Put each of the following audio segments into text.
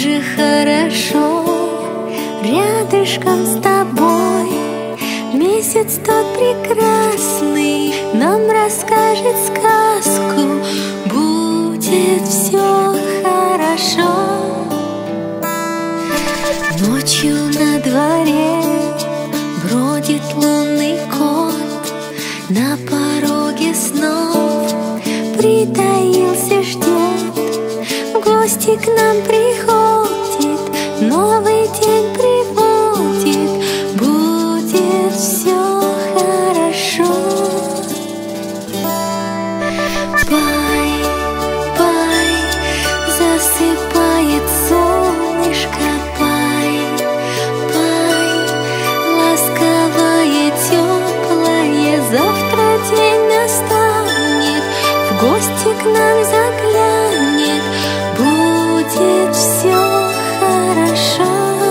же хорошо рядышком с тобой. Месяц тот прекрасный нам расскажет сказку, будет все хорошо. Ночью на дворе бродит лунный кот, на пороге снов притаился, ждет. В гости к нам приходит, новый день приводит, будет все хорошо. Пай, пай, засыпает солнышко, пай, пай, ласковое, теплое, завтра день настанет, в гости к нам заглянет, будет все хорошо.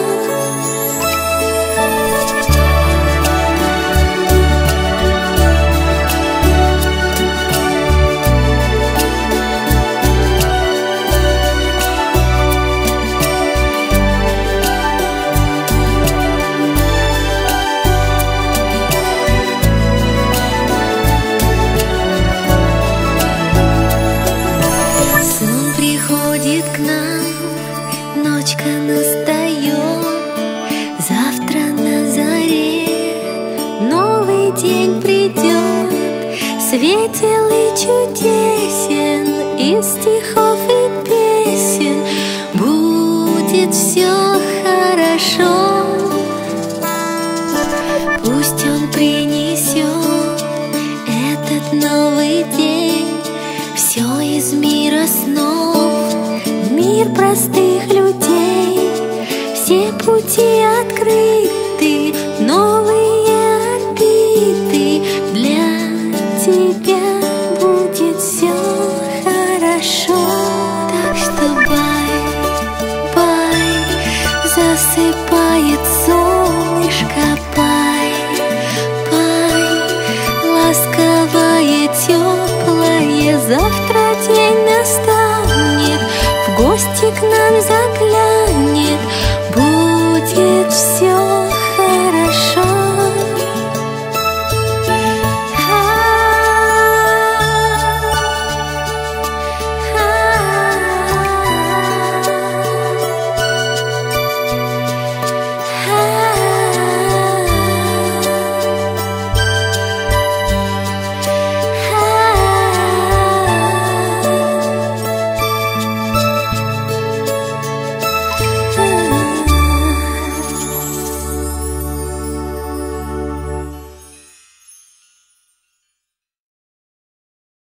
Сон приходит к нам, ночка настает, завтра на заре новый день придет, светел и чудесен, из стихов и песен, будет все хорошо. Пусть он принесет этот новый день все из мира снов, в мир простых людей. Все пути открыты, новые орбиты, для тебя будет все хорошо. Так что бай, бай, засыпает солнышко, пай, пай, ласковое, теплое, завтра день настанет, в гости к нам заглянет,